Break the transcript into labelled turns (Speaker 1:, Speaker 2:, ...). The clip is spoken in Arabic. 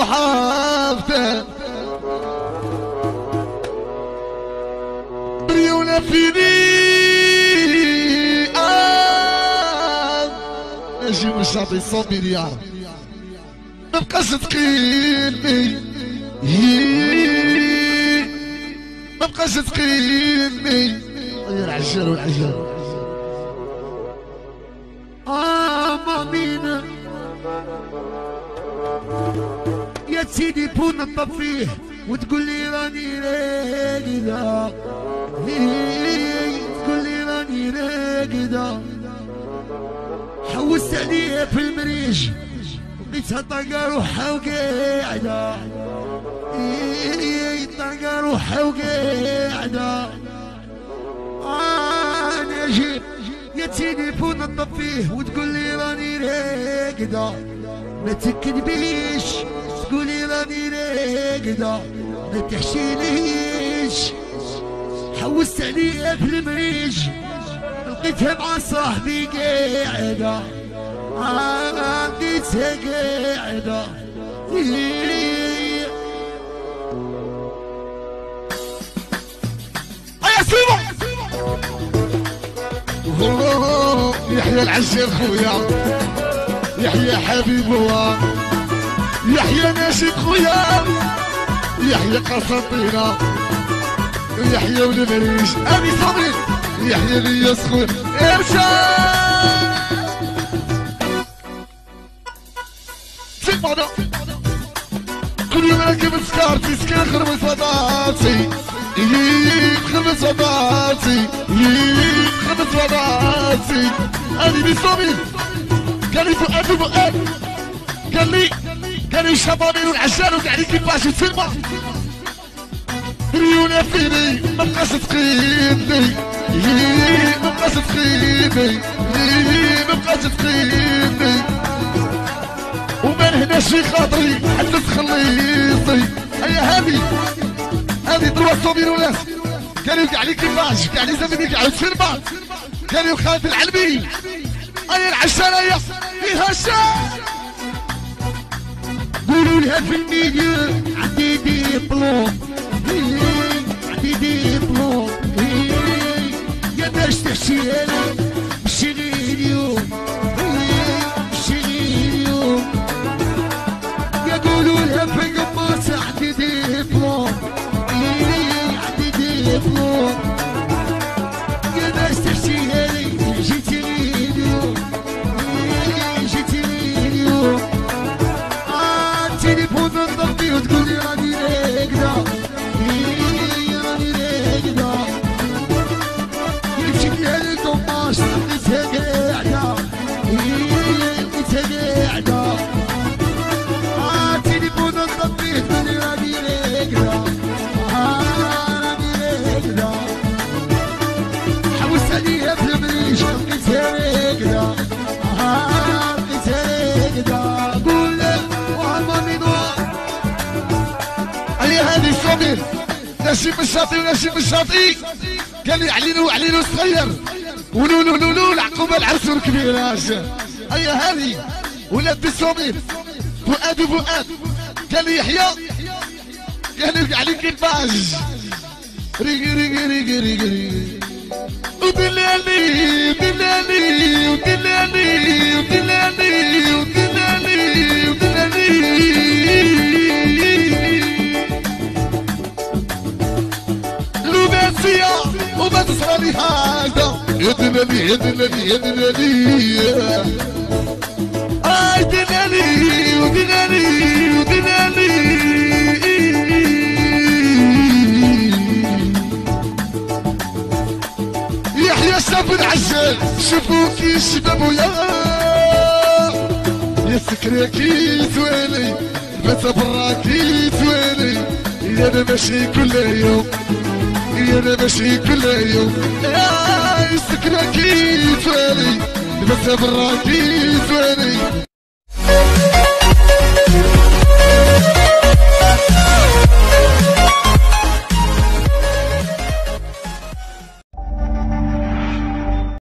Speaker 1: وحافته ريونا فيني نجي مش عطي صوبي ريال مبقاش تقيلني مبقاش تقيلني غير عجال والعجال مامينا يا سيدي بون نطفيه وتقول لي راني راقدة تقول لي راني راقدة حوست عليها في المريج لقيتها طاقة روحها وقاعدة طاقة روحها وقاعدة أنا جيت يا تليفون نطفيه وتقول لي راني راقدة ما تكذبيش تقولي راني راقدة ما تحشيليش حوست عليها في المريج لقيتها مع صاحبي قاعدة لقيتها قاعدة يا سيما يحيى العجال خويا يحيى حبيب هو يحيى ناشد خويا يحيى قسنطينة يحيى ولد الريش أبي صبري يحيى الياس خويا إرشاد سيبانا كل يوم راكب سكارتي سكان خربت فضاتي خربت فضاتي خربت فضاتي أنا بصبري قال لي فؤاد قال لي شبابي والعجال وقاعد كيفاش تسمع ريونا فيني مبقاش تقيدني مبقاش تقيدني مبقاش تقيدني وما نهناش في خاطري حتى تخليصي هيا هذه دروا صوبي وناس قالوا كاع لي كيفاش كاع لي زمني كاع تسمع قالوا خالد العلبي هيا العجال هيا فيها شاي قولوا لها في الميديا عندي ديبلوم عندي ديبلوم يا باش تحشيها لي مشي غير اليوم مشي غير اليوم يا قولوا لها في القماصة عندي ديبلوم عندي ديبلوم يا باش تحشيها لي جيتي غير اليوم جيتي غير اليوم تليفون نضربي وتقول لي راني راقدة راني راقدة مشيت لها للقماش لقيتها قاعدة لقيتها قاعدة تليفون نضربي تقول لي راني راقدة راني راقدة حوست عليها في المريش لقيتها راقدة لقيتها راقدة قول هذه صبر نشيب الشاطئ ونشيب الشاطئ قال لي علينو صغير ولولولولو العقوبه العرس الكبير هيا هذه ولاد الصبر فؤاد قال لي يحيى قال لي عليك كيفاش ريقي ودلالي وما تصرالي هكذا يدلالي ودلالي يحيى شاف العجال شافوكي الشباب يا سكراكي توالي البتا براكي توالي يا انا ماشي كل يوم يا انا ماشي كل يوم يا سكراكي توالي البتا براكي توالي